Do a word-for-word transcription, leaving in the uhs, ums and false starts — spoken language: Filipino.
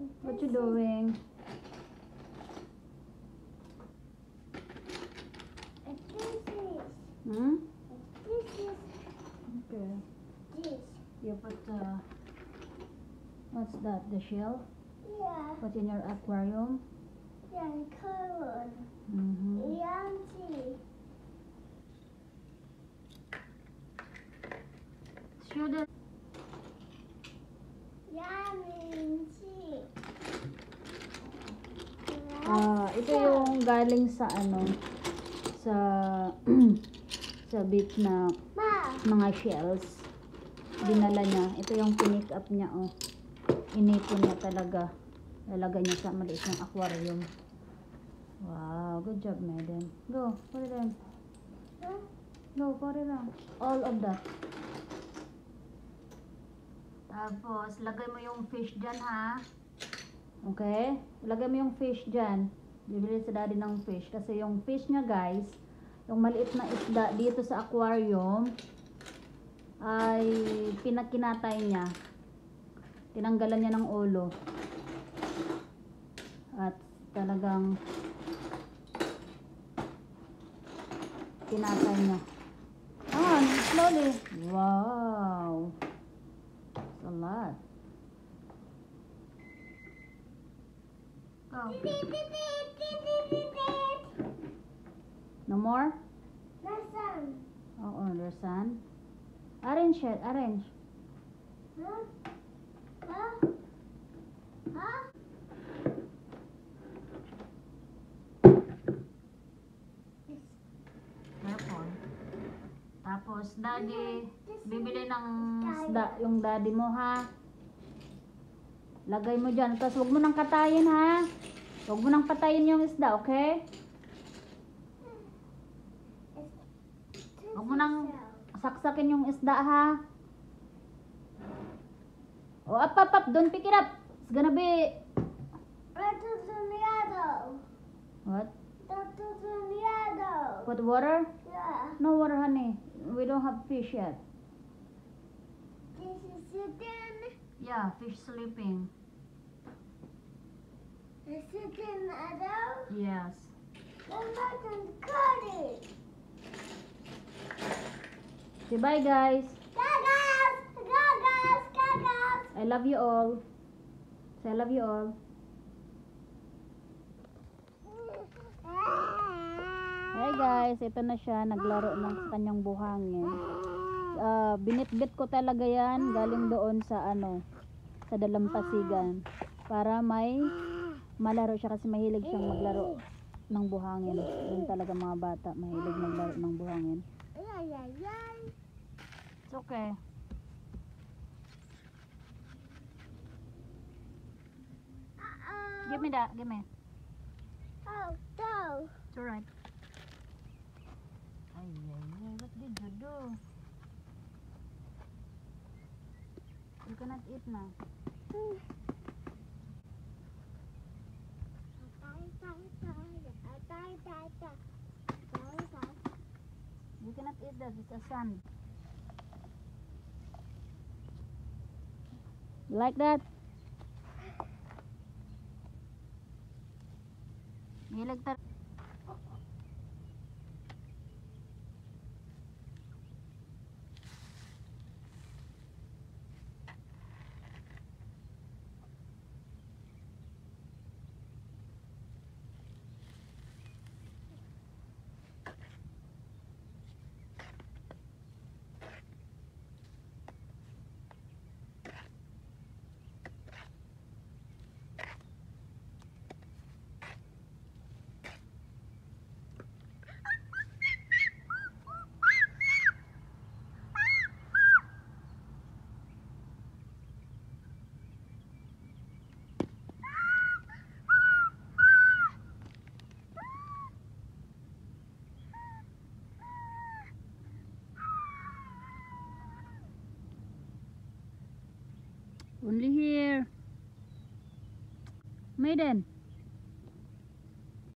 What you doing? Hmm? Okay. You put uh, what's that? The shell? Yeah. Put in your aquarium? Yeah, color. Mm-hmm. Yummy. Show the Yummy. Ah, ito yung galing sa ano sa sa beach na Ma. mga shells. Dinala niya. Ito yung pinick up niya, oh. Inipon niya talaga. Lalagay niya sa maliit ng aquarium. Wow, good job, Maiden. Go, put it in. Huh? Go, put it on. All of that. Tapos, lagay mo yung fish dyan, ha? Okay? Lagay mo yung fish dyan. Bibili sa daddy ng fish. Kasi yung fish niya, guys, yung maliit na isda dito sa aquarium, ay pinakinatay niya. Tinanggalan niya ng ulo. At talagang kinatay niya. Ah, slowly. Wow. That's a lot. Go. No more? Listen. Oh, understand. Arrange it, arrange. Huh? Huh? Huh? Careful. Tapos, daddy, bibili ng isda yung daddy mo, ha? Lagay mo dyan. Tapos, huwag mo nang katayin, ha? Huwag mo nang patayin yung isda, okay? Huwag mo nang saksakin yung isda, ha? Oh, up, up, up. Don't pick it up. It's gonna be... What? Put water? Yeah. No water, honey. We don't have fish yet. This is sitting. Yeah, fish sleeping. Is sitting adult. Yes. I'm not gonna cut it. Say bye, guys. Gagas! Gagas! Gagas! I love you all. Say I love you all. Hey guys, ito na siya. Naglaro ng sa kanyang buhangin. Uh, binitbit ko talaga yan. Galing doon sa ano, sa dalampasigan. Para may malaro siya kasi mahilig siyang maglaro ng buhangin. Yun talaga mga bata. Mahilig maglaro ng buhangin. It's okay. Give me that. Give me. Oh, no. It's alright. Ay, ay, ay. What did you do? You cannot eat now. You cannot eat that. It's a sand. You like that? You like that? Only here. Maiden.